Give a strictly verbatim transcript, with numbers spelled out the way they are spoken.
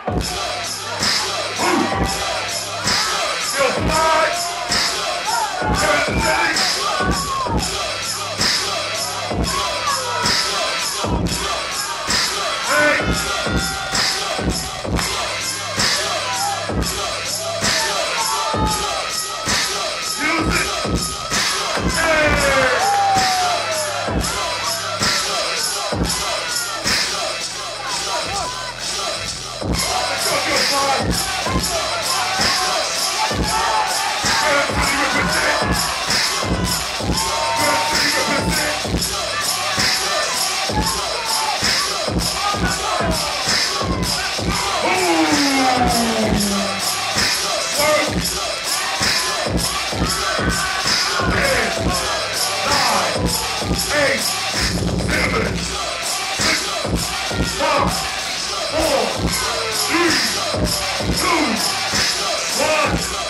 Still fly. Energetic. Hey. Use it. Hey. Eight, seven, six, five, four, three, two, one.